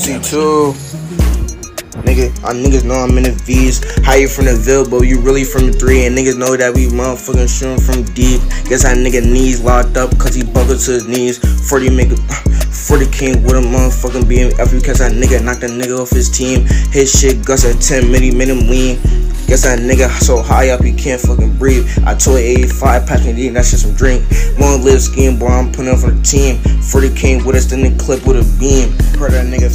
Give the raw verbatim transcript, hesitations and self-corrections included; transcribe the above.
pussy too. Nigga, our niggas know I'm in the V's. How you from the Ville, but you really from the three. And niggas know that we motherfucking shooting from deep. Guess that nigga knees locked up cause he buckled to his knees. forty make forty king with a motherfucking B M F because that nigga knocked a nigga off his team. His shit Gus at ten mini, made him lean. Guess that nigga so high up he can't fucking breathe. I told eighty-five, pass me D, that shit some drink. Long live scheme, boy, I'm putting up for the team. forty came with us, then the clip with a beam. Heard that nigga